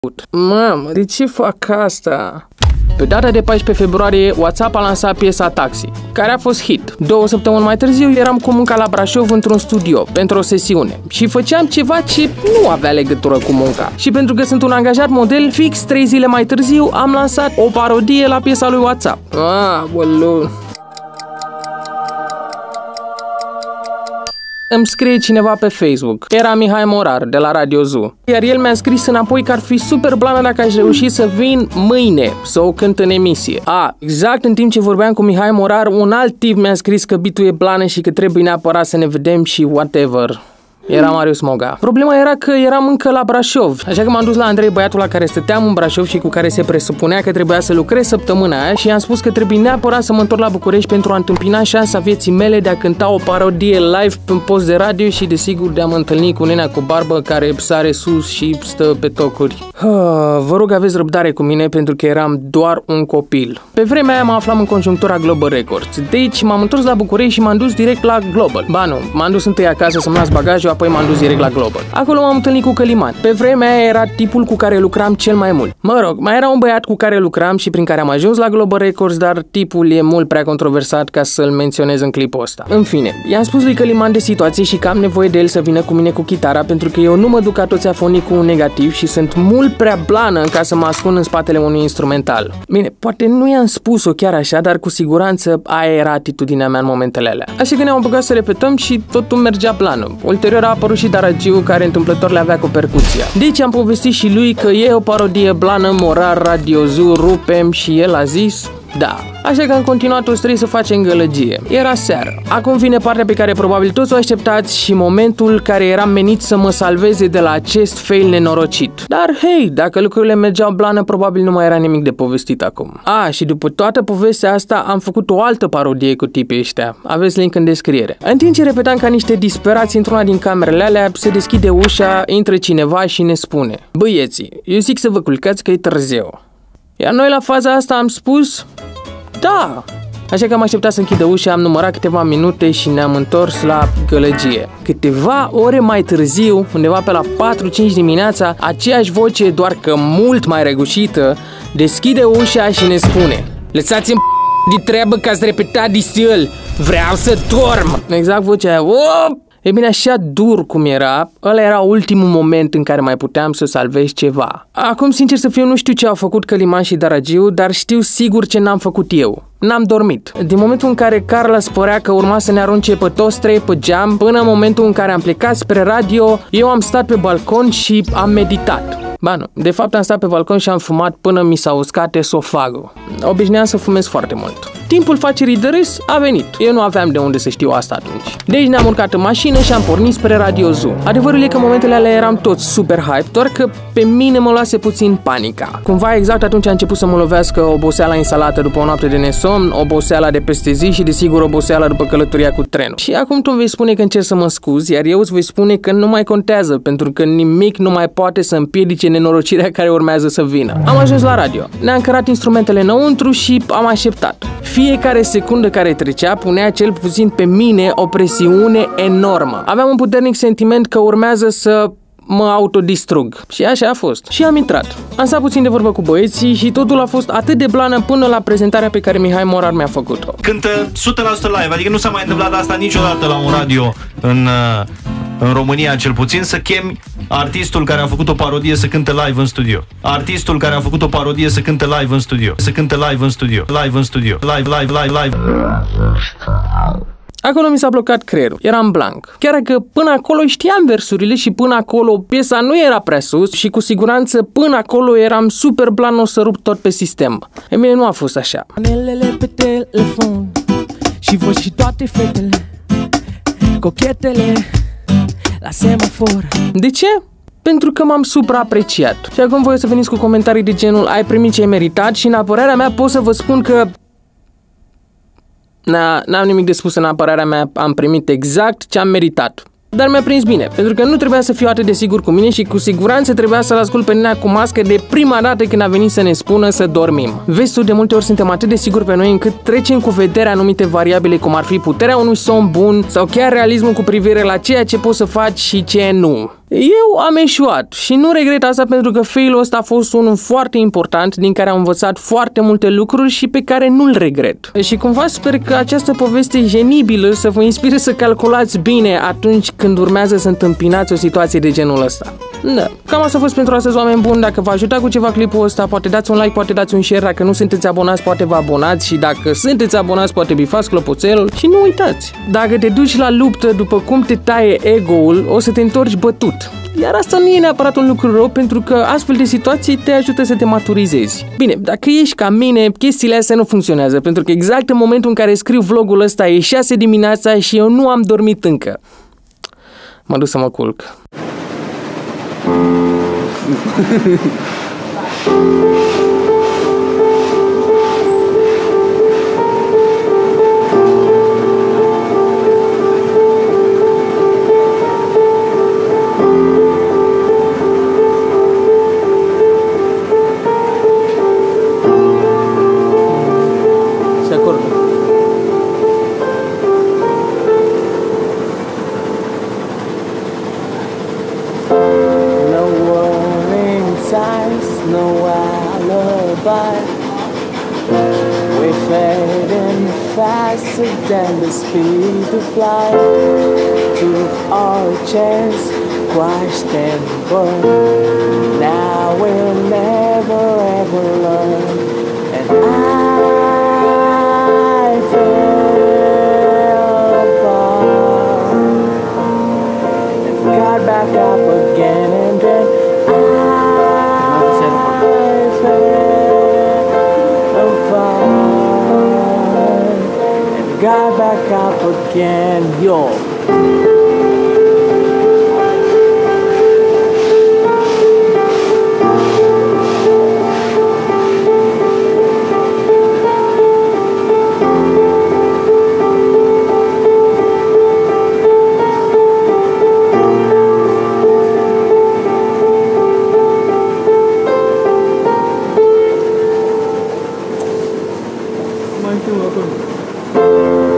Mamă, de ce fac asta? Pe data de 14 februarie, WhatsApp a lansat piesa Taxi, care a fost hit. 2 săptămâni mai târziu eram cu munca la Brașov într-un studio, pentru o sesiune. Și făceam ceva ce nu avea legătură cu munca. Și pentru că sunt un angajat model, fix 3 zile mai târziu am lansat o parodie la piesa lui WhatsApp. Bălun. Îmi scrie cineva pe Facebook. Era Mihai Morar, de la Radio Zoo. Iar el mi-a scris înapoi că ar fi super blană dacă aș reuși să vin mâine să o cânt în emisie. Exact în timp ce vorbeam cu Mihai Morar, un alt tip mi-a scris că bitul e blană și că trebuie neapărat să ne vedem și whatever. Era Marius Moga. Problema era că eram încă la Brașov, așa că m-am dus la Andrei, băiatul la care stăteam în Brașov și cu care se presupunea că trebuia să lucrez săptămâna aia, și i-am spus că trebuie neapărat să mă întorc la București pentru a întâmpina șansa vieții mele de a cânta o parodie live în post de radio și desigur de a mă întâlni cu nenea cu barbă care sare sus și stă pe tocuri. Vă rog, aveți răbdare cu mine pentru că eram doar un copil. Pe vremea aia mă aflam în conjunctura Global Records, deci m-am întors la București și m-am dus direct la Global. Ba nu, m-am dus întâi acasă să-mi las bagajul, apoi m-am dus direct la Global. Acolo m-am întâlnit cu Căliman. Pe vremea aia era tipul cu care lucram cel mai mult. Mă rog, mai era un băiat cu care lucram și prin care am ajuns la Global Records, dar tipul e mult prea controversat ca să-l menționez în clipul ăsta. În fine, i-am spus lui Căliman de situație și că am nevoie de el să vină cu mine cu chitara, pentru că eu nu mă duc ca toți afonii cu un negativ și sunt mult prea blană ca să mă ascund în spatele unui instrumental. Bine, poate nu i-am spus-o chiar așa, dar cu siguranță aia era atitudinea mea în momentele alea. Așa că ne-am băgat să repetăm și totul mergea blană. Ulterior a apărut și Daragiu, care întâmplător le avea cu percuția. Deci am povestit și lui că e o parodie blană, Morar, Radio Zoo, rupem, și el a zis da. Așa că am continuat toți trei să facem gălăgie. Era seară. Acum vine partea pe care probabil toți o așteptați și momentul care era menit să mă salveze de la acest fail nenorocit. Dar hei, dacă lucrurile mergeau blană, probabil nu mai era nimic de povestit acum. Și după toată povestea asta am făcut o altă parodie cu tipii ăștia. Aveți link în descriere. În timp ce repetam ca niște disperați într-una din camerele alea, se deschide ușa, intră cineva și ne spune: băieții, eu zic să vă culcați că e târziu. Iar noi la faza asta am spus da. Așa că am așteptat să închidă ușa, am numărat câteva minute și ne-am întors la gălăgie. Câteva ore mai târziu, undeva pe la 4-5 dimineața, aceeași voce, doar că mult mai răgușită, deschide ușa și ne spune: lăsați-mi de treabă că ați repetat disil, vreau să dorm. Exact vocea aia. E bine, așa dur cum era, ăla era ultimul moment în care mai puteam să salvez ceva. Acum, sincer să fiu, nu știu ce au făcut Căliman și Daragiu, dar știu sigur ce n-am făcut eu. N-am dormit. Din momentul în care Carla spărea că urma să ne arunce pe toți trei pe geam, până în momentul în care am plecat spre radio, eu am stat pe balcon și am meditat. Ba nu, de fapt am stat pe balcon și am fumat până mi s-a uscat esofagul. Obișnuiam să fumez foarte mult. Timpul facerii de râs a venit. Eu nu aveam de unde să știu asta atunci. Deci ne-am urcat în mașină și am pornit spre Radio Zoo. Adevărul e că în momentele alea eram toți super hype, doar că pe mine mă luase puțin panica. Cumva exact atunci a început să mă lovească oboseala insalată după o noapte de nesomn, oboseala de peste zi și desigur oboseala după călătoria cu trenul. Și acum tu îmi vei spune că încerc să mă scuz, iar eu îți voi spune că nu mai contează, pentru că nimic nu mai poate să împiedice nenorocirea care urmează să vină. Am ajuns la radio, ne-am cărat instrumentele înăuntru și am așteptat. Fiecare secundă care trecea punea cel puțin pe mine o presiune enormă. Aveam un puternic sentiment că urmează să mă autodistrug. Și așa a fost. Și am intrat. Am stat puțin de vorbă cu băieții și totul a fost atât de blană până la prezentarea pe care Mihai Morar mi-a făcut-o. Cântă 100% live, adică nu s-a mai întâmplat asta niciodată la un radio în România, cel puțin, să chemi artistul care a făcut o parodie să cânte live în studio. Artistul care a făcut o parodie să cânte live în studio. Să cânte live în studio. Live în studio. Live. Acolo mi s-a blocat creierul. Eram blank. Chiar că până acolo știam versurile și până acolo piesa nu era prea sus și cu siguranță până acolo eram super blan, o să rup tot pe sistem. E bine, nu a fost așa. Manelele pe telefon și văd și toate fetele cochetele la semafor. De ce? Pentru că m-am supraapreciat. Și acum voi să veniți cu comentarii de genul ai primit ce ai meritat și în apărarea mea pot să vă spun că n-am nimic de spus. În apărarea mea am primit exact ce am meritat. Dar mi-a prins bine, pentru că nu trebuia să fiu atât de sigur cu mine și cu siguranță trebuia să-l ascult pe nenea cu mască de prima dată când a venit să ne spună să dormim. Vezi tu, de multe ori suntem atât de siguri pe noi încât trecem cu vederea anumite variabile, cum ar fi puterea unui somn bun sau chiar realismul cu privire la ceea ce poți să faci și ce nu. Eu am eșuat și nu regret asta pentru că failul ăsta a fost unul foarte important din care am învățat foarte multe lucruri și pe care nu-l regret. Și cumva sper că această poveste genibilă să vă inspire să calculați bine atunci când urmează să întâmpinați o situație de genul ăsta. Da, cam asta a fost pentru astăzi, oameni buni. Dacă v-a ajutat cu ceva clipul ăsta, poate dați un like, poate dați un share. Dacă nu sunteți abonați, poate vă abonați. Și dacă sunteți abonați, poate bifați clopoțelul. Și nu uitați, dacă te duci la luptă după cum te taie ego-ul, o să te întorci bătut. Iar asta nu e neapărat un lucru rău, pentru că astfel de situații te ajută să te maturizezi. Bine, dacă ești ca mine, chestiile astea nu funcționează, pentru că exact în momentul în care scriu vlogul ăsta e 6 dimineața și eu nu am dormit încă. Mă duc să mă culc. No alibi. We're fading faster than the speed of light. Took our chance, crashed and burned. Now we'll never ever learn. And I fell apart and got back up again, and then got back up again, yo. Mai tu acolo.